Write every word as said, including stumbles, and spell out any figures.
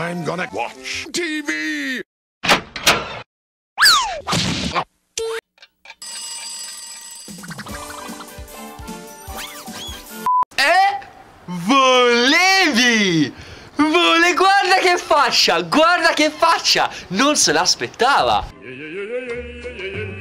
I'm gonna watch T V! Eh? Volevi! Vole, guarda che faccia! Guarda che faccia! Non se l'aspettava!